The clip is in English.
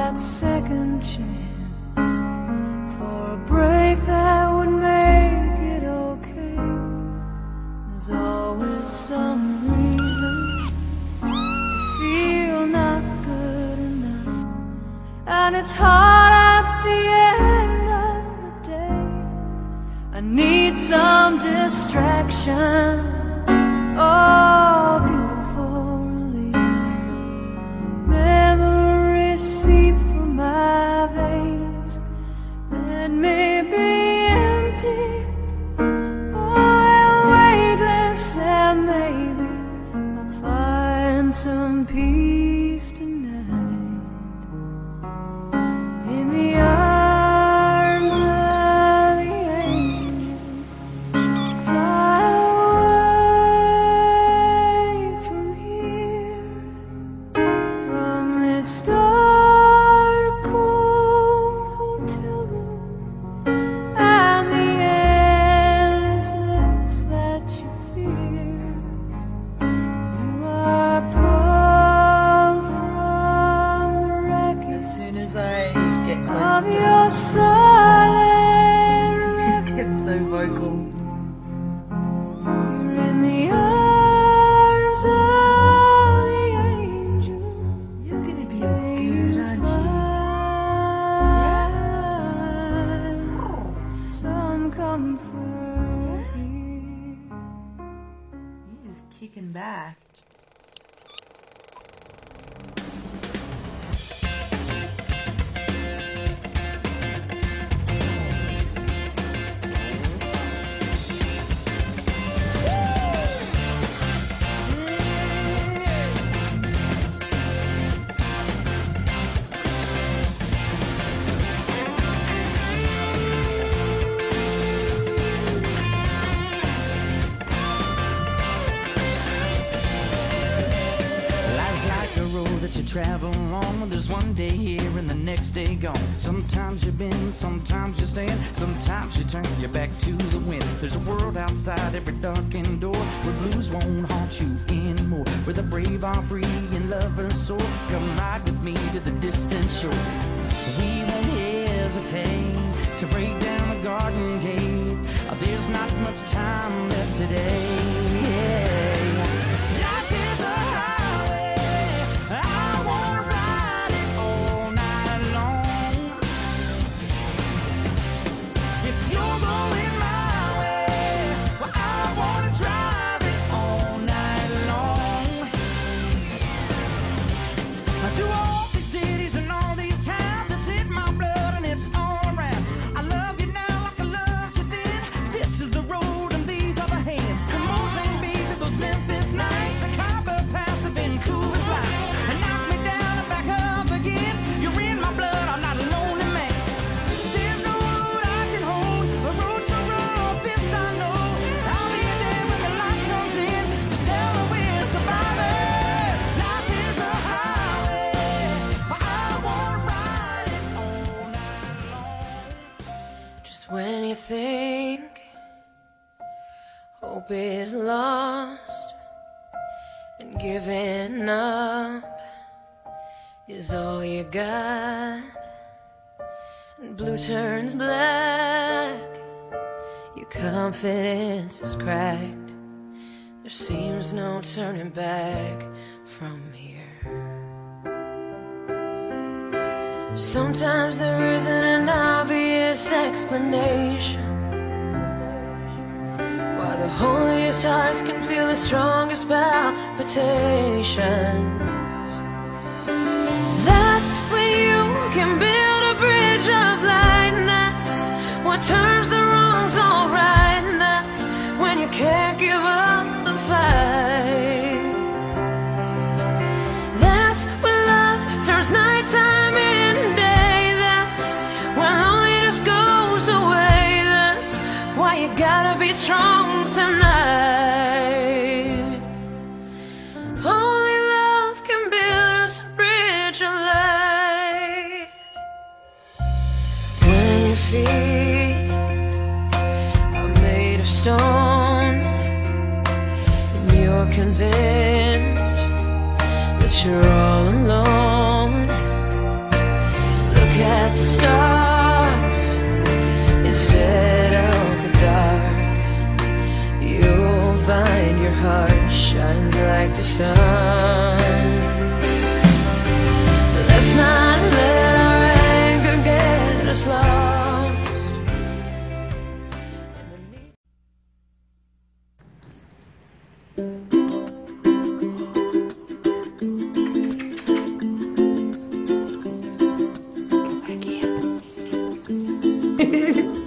that second chance for a break that would make it okay. There's always some reason to feel not good enough, and it's hard at the end of the day. I need some distraction, oh, beautiful release. Memories seep from my veins, let me be empty, oh, weightless, and maybe I'll find some peace tonight in the arms of the angel. Fly away from here, from this dark, cold hotel room, and the endlessness that you fear. You are pulled from the wreckage As soon as I get of close to your it, silent she just gets so vocal. You're in the arms of the angel. You're gonna be good, aren't you? Some comfort here. He was kicking back. Life's like a road that you travel on. There's one day here and the next day gone. Sometimes you bend, sometimes you stand, sometimes you turn your back to the wind. There's a world outside every darkened door where blues won't haunt you anymore, where the brave are free and lovers soar. Come ride with me to the distant shore. We won't hesitate to break down the garden gate. There's not much time left today. Life is a highway, I wanna ride it all night long. If you're going my way, well, I wanna drive it all night long. Through all these cities and all these towns, it's in my blood and it's all around. I love you now like I loved you then. This is the road and these are the hands. From Mozambique to those Memphis nights, the copper pass to Vancouver's lights, and knock me down and back up again. You're in my blood, I'm not a lonely man. There's no road I can hold, a road so rough, this I know. I'll be there when the light comes in, just tell her we're survivors. Life is a highway, but I wanna ride it all night long. Just when you think hope is lost and giving up is all you got, and blue turns black, your confidence is cracked. There seems no turning back from here. Sometimes there isn't an obvious explanation why the holiest hearts can feel the strongest palpitations. That's when you can build a bridge of light, and that's what turns the wrongs all right, and that's when you can't give up the fight. That's when love turns nighttime into day. That's when loneliness goes away. That's why you gotta be strong tonight. Only love can build us a bridge of light. When your feet are made of stone and you're convinced that you're all alone, it.